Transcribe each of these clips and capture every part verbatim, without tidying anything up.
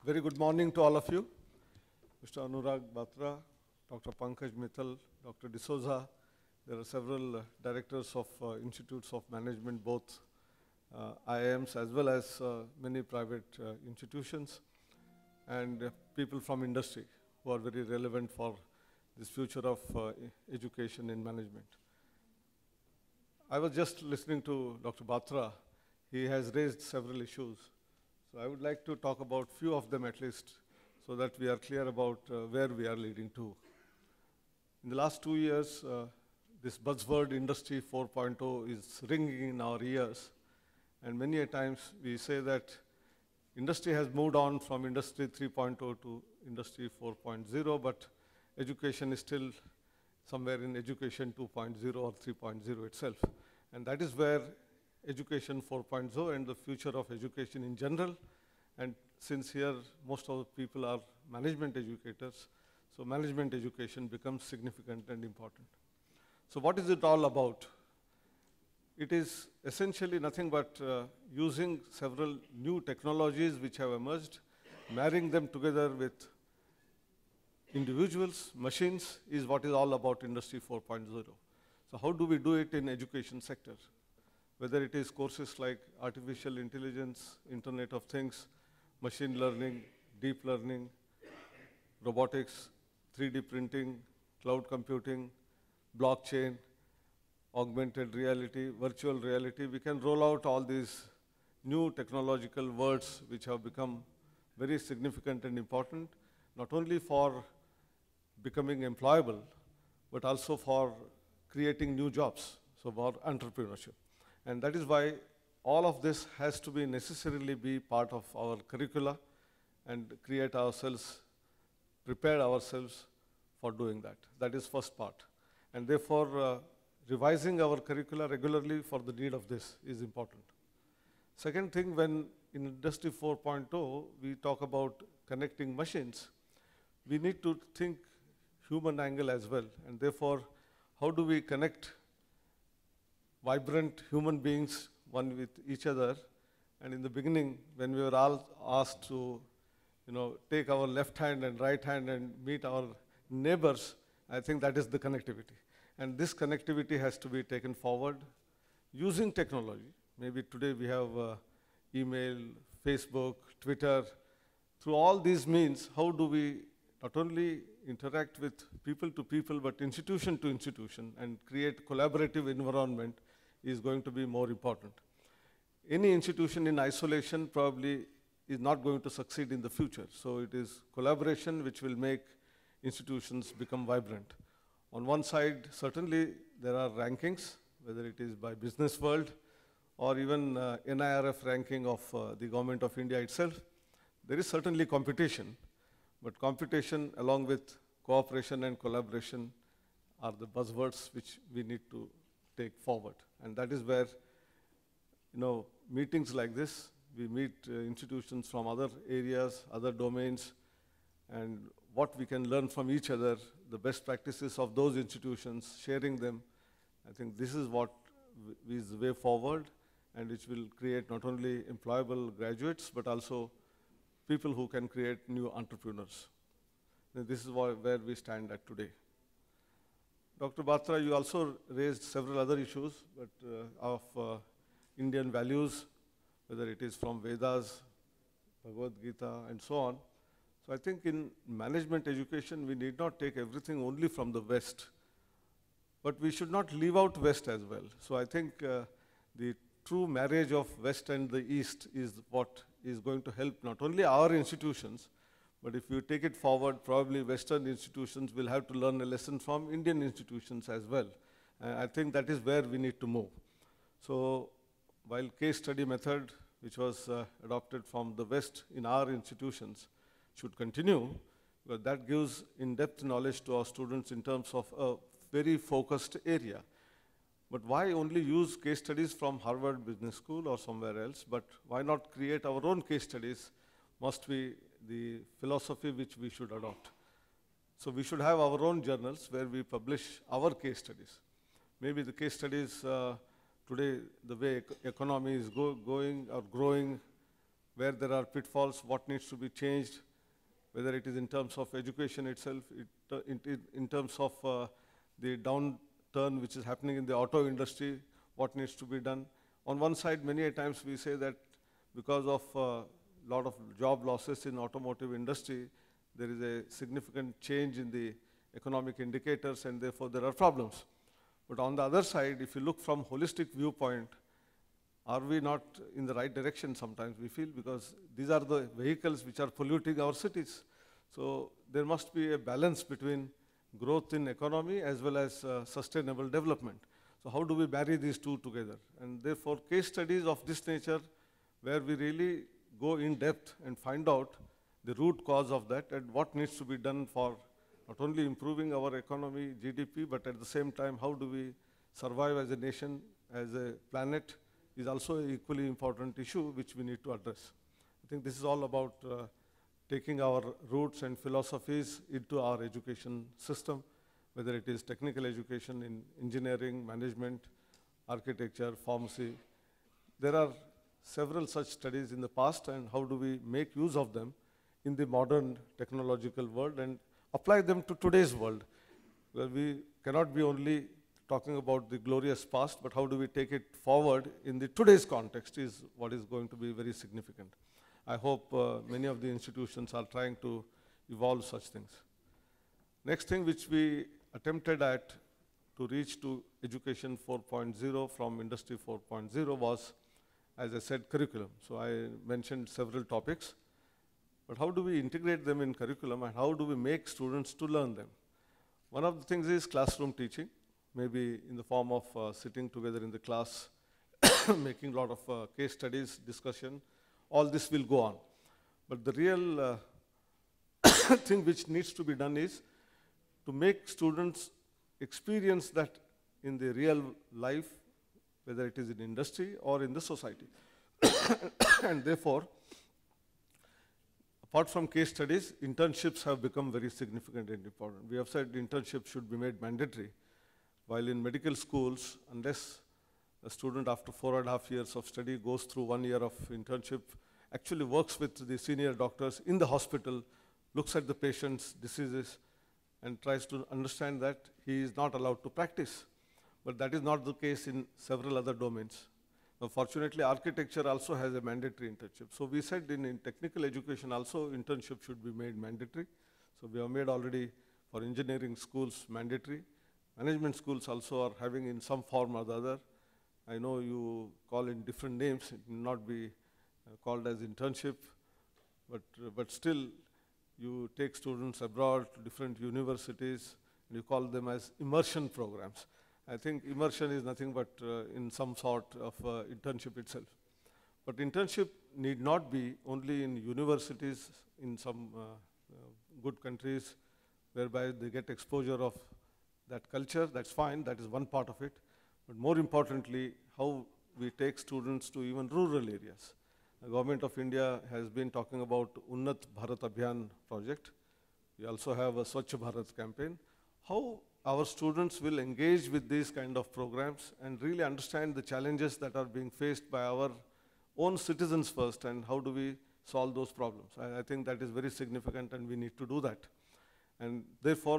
Very good morning to all of you. Mister Anurag Batra, Doctor Pankaj Mittal, Doctor D'Souza. There are several uh, directors of uh, institutes of management, both uh, I I Ms as well as uh, many private uh, institutions, and uh, people from industry who are very relevant for this future of uh, education in management. I was just listening to Doctor Batra. He has raised several issues. So I would like to talk about few of them at least, so that we are clear about uh, where we are leading to. In the last two years, uh, this buzzword Industry four point oh is ringing in our ears, and many a times we say that industry has moved on from Industry three point oh to Industry four point oh, but education is still somewhere in Education two point oh or three point oh itself. And that is where Education four point oh and the future of education in general, and since here most of the people are management educators, so management education becomes significant and important. So what is it all about? It is essentially nothing but uh, using several new technologies which have emerged, marrying them together with individuals, machines, is what is all about Industry four point oh. So how do we do it in education sector? Whether it is courses like artificial intelligence, Internet of Things, machine learning, deep learning, robotics, three D printing, cloud computing, blockchain, augmented reality, virtual reality, we can roll out all these new technological words which have become very significant and important, not only for becoming employable, but also for creating new jobs, so for entrepreneurship. And that is why all of this has to be necessarily be part of our curricula and create ourselves, prepare ourselves for doing that. That is first part. And therefore, uh, revising our curricula regularly for the need of this is important. Second thing, when in Industry four point oh, we talk about connecting machines, we need to think human angle as well. And therefore, how do we connect vibrant human beings, one with each other? And in the beginning, when we were all asked to, you know, take our left hand and right hand and meet our neighbors, I think that is the connectivity. And this connectivity has to be taken forward using technology. Maybe today we have uh, email, Facebook, Twitter. Through all these means, how do we not only interact with people to people, but institution to institution, and create collaborative environment is going to be more important. Any institution in isolation probably is not going to succeed in the future. So it is collaboration which will make institutions become vibrant. On one side, certainly there are rankings, whether it is by Business World or even uh, N I R F ranking of uh, the Government of India itself. There is certainly competition, but competition along with cooperation and collaboration are the buzzwords which we need to take forward. And that is where, you know, meetings like this, we meet uh, institutions from other areas, other domains, and what we can learn from each other, the best practices of those institutions, sharing them. I think this is what is the way forward, and which will create not only employable graduates, but also people who can create new entrepreneurs. And this is where we stand at today. Doctor Batra, you also raised several other issues, but uh, of uh, Indian values, whether it is from Vedas, Bhagavad Gita, and so on. So I think in management education, we need not take everything only from the West, but we should not leave out West as well. So I think uh, the true marriage of West and the East is what is going to help not only our institutions, but if you take it forward, probably Western institutions will have to learn a lesson from Indian institutions as well. Uh, I think that is where we need to move. So while case study method, which was uh, adopted from the West in our institutions, should continue, because that gives in-depth knowledge to our students in terms of a very focused area. But why only use case studies from Harvard Business School or somewhere else, but why not create our own case studies must be the philosophy which we should adopt. So we should have our own journals where we publish our case studies. Maybe the case studies uh, today, the way ec economy is go going or growing, where there are pitfalls, what needs to be changed, whether it is in terms of education itself, it, uh, in, in terms of uh, the downturn which is happening in the auto industry, what needs to be done. On one side, many a times we say that because of a uh, lot of job losses in automotive industry, there is a significant change in the economic indicators and therefore there are problems. But on the other side, if you look from holistic viewpoint, are we not in the right direction sometimes we feel, because these are the vehicles which are polluting our cities. So there must be a balance between growth in economy as well as uh, sustainable development. So how do we marry these two together? And therefore case studies of this nature where we really go in depth and find out the root cause of that and what needs to be done for not only improving our economy, G D P, but at the same time, how do we survive as a nation, as a planet, is also an equally important issue which we need to address. I think this is all about uh, taking our roots and philosophies into our education system, whether it is technical education in engineering, management, architecture, pharmacy. There are several such studies in the past, and how do we make use of them in the modern technological world and apply them to today's world, where we cannot be only talking about the glorious past, but how do we take it forward in the today's context is what is going to be very significant. I hope uh, many of the institutions are trying to evolve such things. Next thing which we attempted at to reach to education four point oh from industry four point oh was, as I said, curriculum. So I mentioned several topics, but how do we integrate them in curriculum and how do we make students to learn them? One of the things is classroom teaching, maybe in the form of uh, sitting together in the class, making a lot of uh, case studies, discussion, all this will go on. But the real uh, thing which needs to be done is to make students experience that in the real life, whether it is in industry or in the society. And therefore, apart from case studies, internships have become very significant and important. We have said internships should be made mandatory, while in medical schools, unless a student after four and a half years of study goes through one year of internship, actually works with the senior doctors in the hospital, looks at the patient's diseases, and tries to understand that he is not allowed to practice. But that is not the case in several other domains. Now, fortunately, architecture also has a mandatory internship. So we said in, in technical education also, internship should be made mandatory. So we have made already for engineering schools mandatory. Management schools also are having in some form or the other. I know you call in different names, it will not be uh, called as internship, but, uh, but still you take students abroad to different universities and you call them as immersion programs. I think immersion is nothing but uh, in some sort of uh, internship itself. But internship need not be only in universities in some uh, uh, good countries whereby they get exposure of that culture, that's fine, that is one part of it. But more importantly, how we take students to even rural areas. The Government of India has been talking about Unnat Bharat Abhiyan project. We also have a Swachh Bharat campaign. How our students will engage with these kind of programs and really understand the challenges that are being faced by our own citizens first, and how do we solve those problems. I, I think that is very significant and we need to do that. And therefore,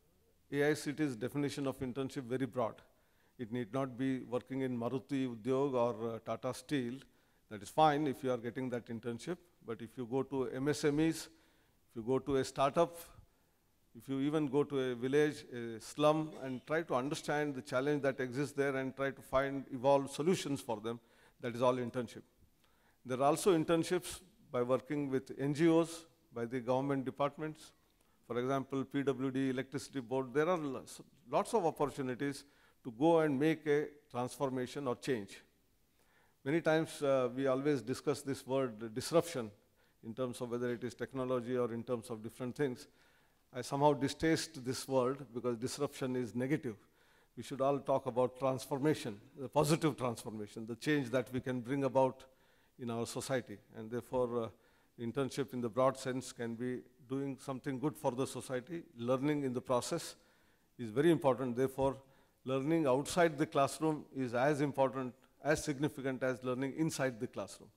A I C T's definition of internship very broad. It need not be working in Maruti Udyog or uh, Tata Steel. That is fine if you are getting that internship, but if you go to M S M Es, if you go to a startup, if you even go to a village, a slum, and try to understand the challenge that exists there and try to find, evolve solutions for them, that is all internship. There are also internships by working with N G Os, by the government departments. For example, P W D, Electricity Board, there are lots of opportunities to go and make a transformation or change. Many times uh, we always discuss this word disruption in terms of whether it is technology or in terms of different things. I somehow distaste this word because disruption is negative. We should all talk about transformation, the positive transformation, the change that we can bring about in our society. And therefore, uh, internship in the broad sense can be doing something good for the society. Learning in the process is very important. Therefore, learning outside the classroom is as important, as significant as learning inside the classroom.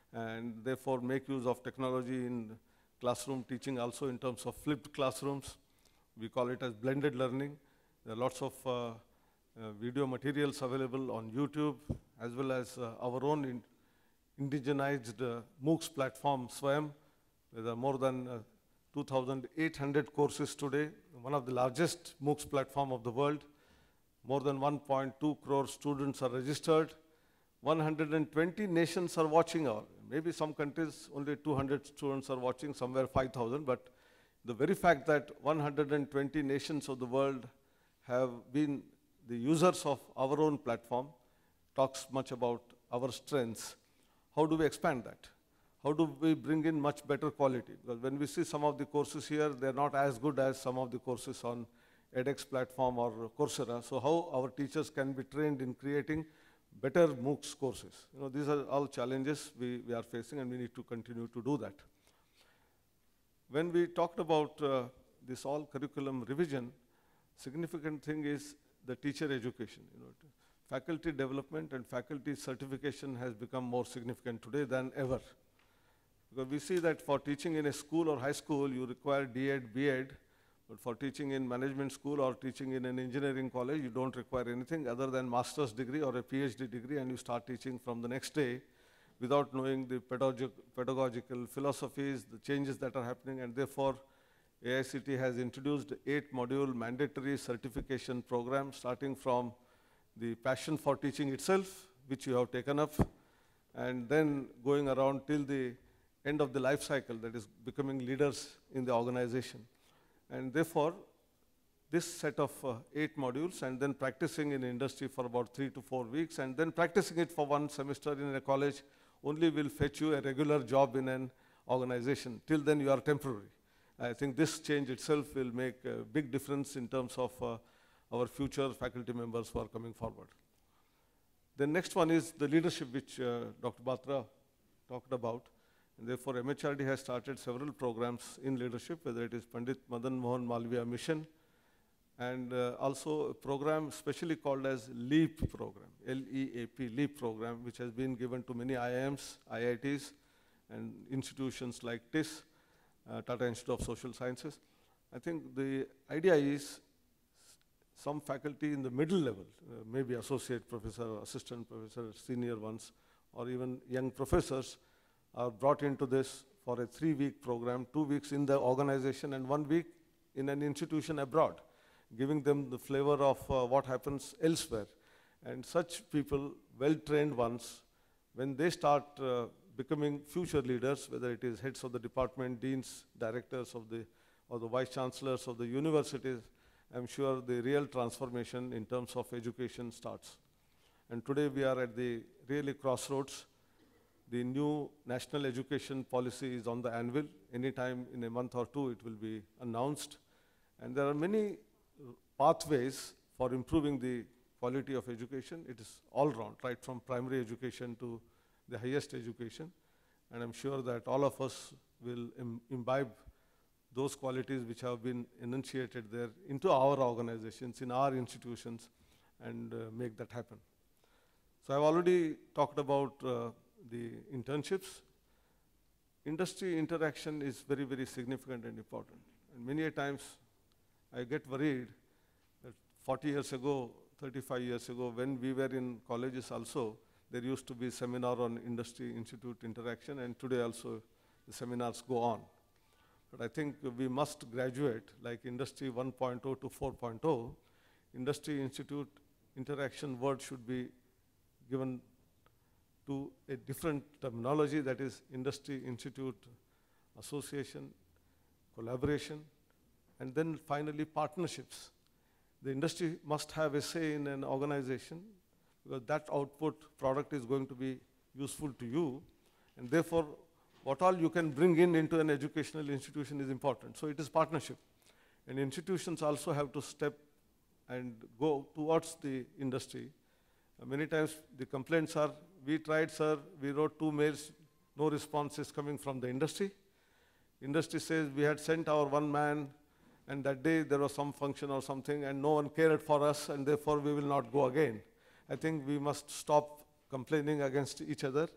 and therefore make use of technology in classroom teaching, also in terms of flipped classrooms. We call it as blended learning. There are lots of uh, uh, video materials available on YouTube, as well as uh, our own in indigenized uh, MOOCs platform, SWAYAM. There are more than uh, two thousand eight hundred courses today, one of the largest MOOCs platform of the world. More than one point two crore students are registered. one hundred twenty nations are watching our, maybe some countries only two hundred students are watching, somewhere five thousand, but the very fact that one hundred twenty nations of the world have been the users of our own platform talks much about our strengths. How do we expand that? How do we bring in much better quality? Because when we see some of the courses here, they're not as good as some of the courses on edX platform or Coursera. So how our teachers can be trained in creating better MOOCs courses? You know, these are all challenges we, we are facing, and we need to continue to do that. When we talked about uh, this all curriculum revision, significant thing is the teacher education. You know, faculty development and faculty certification has become more significant today than ever. Because we see that for teaching in a school or high school, you require D Ed, B Ed, but for teaching in management school or teaching in an engineering college, you don't require anything other than master's degree or a PhD degree, and you start teaching from the next day without knowing the pedagogic, pedagogical philosophies, the changes that are happening, and therefore A I C T has introduced eight module mandatory certification program starting from the passion for teaching itself, which you have taken up, and then going around till the end of the life cycle, that is becoming leaders in the organization. And therefore, this set of uh, eight modules, and then practicing in industry for about three to four weeks, and then practicing it for one semester in a college only will fetch you a regular job in an organization. Till then, you are temporary. I think this change itself will make a big difference in terms of uh, our future faculty members who are coming forward. The next one is the leadership, which uh, Doctor Batra talked about. And therefore, M H R D has started several programs in leadership, whether it is Pandit Madan Mohan Malviya Mission, and uh, also a program specially called as LEAP program, L E A P, LEAP program, which has been given to many I I Ms, I I Ts, and institutions like T I S, uh, Tata Institute of Social Sciences. I think the idea is some faculty in the middle level, uh, maybe associate professor, assistant professor, senior ones, or even young professors, are brought into this for a three-week program, two weeks in the organization and one week in an institution abroad, giving them the flavor of uh, what happens elsewhere. And such people, well-trained ones, when they start uh, becoming future leaders, whether it is heads of the department, deans, directors of the, or the vice chancellors of the universities, I'm sure the real transformation in terms of education starts. And today we are at the really crossroads. The new national education policy is on the anvil. Anytime in a month or two, it will be announced. And there are many pathways for improving the quality of education. It is all round, right from primary education to the highest education. And I'm sure that all of us will im imbibe those qualities which have been enunciated there into our organizations, in our institutions, and uh, make that happen. So I've already talked about uh, the internships. Industry interaction is very, very significant and important. And many a times I get worried that forty years ago, thirty-five years ago, when we were in colleges also, there used to be seminar on industry institute interaction, and today also the seminars go on. But I think we must graduate, like industry one point oh to four point oh, industry institute interaction word should be given to a different terminology, that is industry institute association, collaboration, and then finally partnerships. The industry must have a say in an organization, because that output product is going to be useful to you, and therefore what all you can bring in into an educational institution is important. So it is partnership. And institutions also have to step and go towards the industry. Uh, many times the complaints are, we tried, sir, we wrote two mails, no response is coming from the industry. Industry says we had sent our one man, and that day there was some function or something, and no one cared for us, and therefore we will not go again. I think we must stop complaining against each other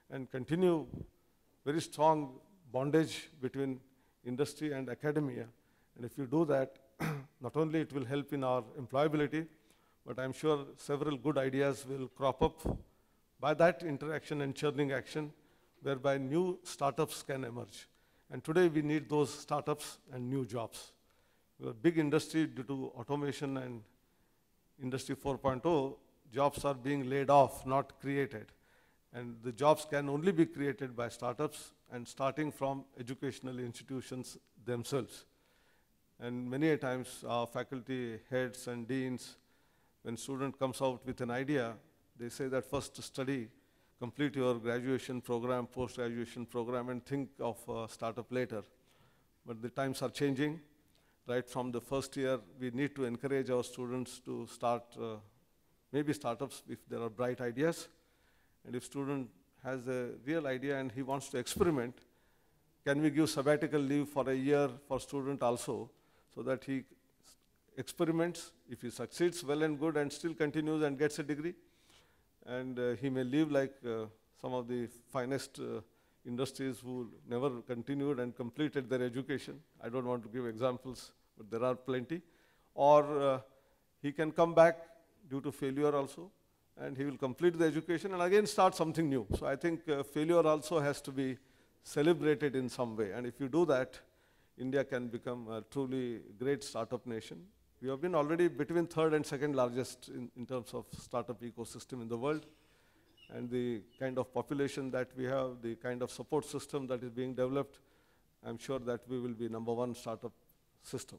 and continue very strong bondage between industry and academia. And if you do that, not only it will help in our employability, but I'm sure several good ideas will crop up by that interaction and churning action, whereby new startups can emerge. And today we need those startups and new jobs. We're a big industry due to automation and Industry four point oh, jobs are being laid off, not created. And the jobs can only be created by startups and starting from educational institutions themselves. And many a times our faculty heads and deans, when student comes out with an idea, they say that first study, complete your graduation program, post-graduation program, and think of uh, startup later. But the times are changing. Right from the first year, we need to encourage our students to start uh, maybe startups if there are bright ideas. And if student has a real idea and he wants to experiment, can we give sabbatical leave for a year for student also, so that he experiments, if he succeeds, well and good, and still continues and gets a degree. And uh, he may live like uh, some of the finest uh, industries who never continued and completed their education. I don't want to give examples, but there are plenty. Or uh, he can come back due to failure also, and he will complete the education and again start something new. So I think uh, failure also has to be celebrated in some way. And if you do that, India can become a truly great startup nation. We have been already between third and second largest in, in terms of startup ecosystem in the world. And the kind of population that we have, the kind of support system that is being developed, I'm sure that we will be number one startup system.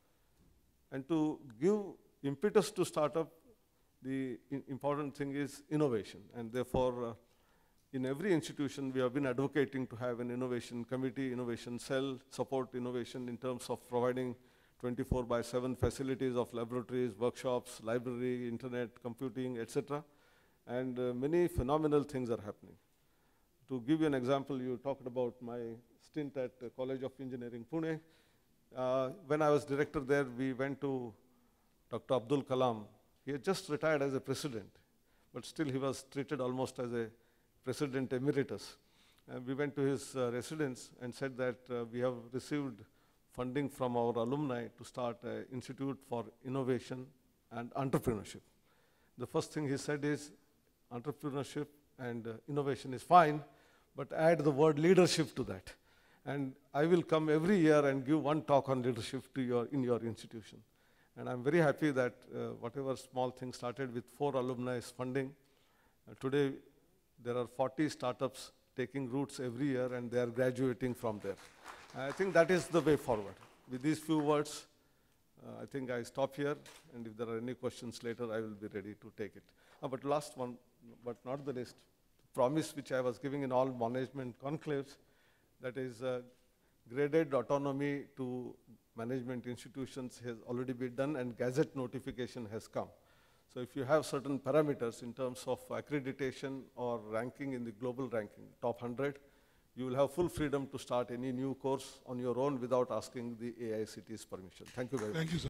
And to give impetus to startup, the important thing is innovation. And therefore, uh, in every institution, we have been advocating to have an innovation committee, innovation cell, support innovation in terms of providing twenty-four by seven facilities of laboratories, workshops, library, internet, computing, et cetera. And uh, many phenomenal things are happening. To give you an example, you talked about my stint at uh, College of Engineering, Pune. Uh, when I was director there, we went to Doctor Abdul Kalam. He had just retired as a president, but still he was treated almost as a president emeritus. And we went to his uh, residence and said that uh, we have received funding from our alumni to start an institute for innovation and entrepreneurship. The first thing he said is, entrepreneurship and uh, innovation is fine, but add the word leadership to that. And I will come every year and give one talk on leadership to your, in your institution. And I'm very happy that uh, whatever small thing started with four alumni funding, uh, today there are forty startups taking roots every year and they are graduating from there. I think that is the way forward. With these few words, uh, I think I stop here, and if there are any questions later, I will be ready to take it. Uh, but last one, but not the least, promise which I was giving in all management conclaves, that is uh, graded autonomy to management institutions has already been done, and gazette notification has come. So if you have certain parameters in terms of accreditation or ranking in the global ranking, top one hundred, you will have full freedom to start any new course on your own without asking the A I C T's permission. Thank you very much. Thank you, sir.